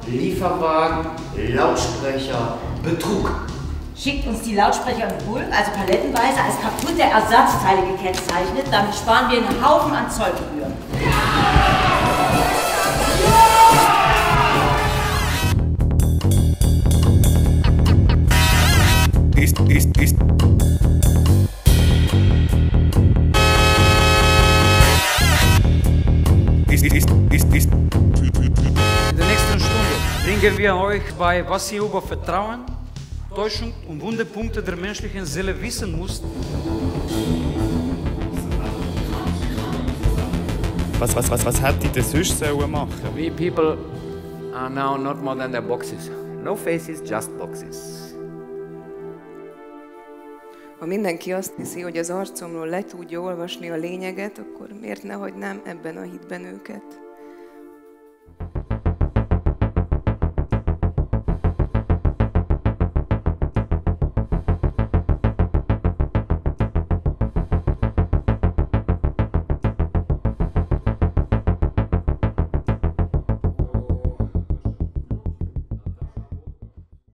Lieferwagen, Lautsprecher, Betrug. Schickt uns die Lautsprecher in Bulk, also palettenweise, als kaputte Ersatzteile gekennzeichnet. Damit sparen wir einen Haufen an Zollgebühren. In der nächsten Stunde bringen wir euch bei, was ihr über Vertrauen, Täuschung und Wunderpunkte der menschlichen Seele wissen müsst. Was hätte ich denn sonst machen sollen? We people are now not more than their boxes. No faces, just boxes. Ha mindenki azt hiszi, hogy az arcomról le tudja olvasni a lényeget, akkor miért ne hagynám ebben a hitben őket?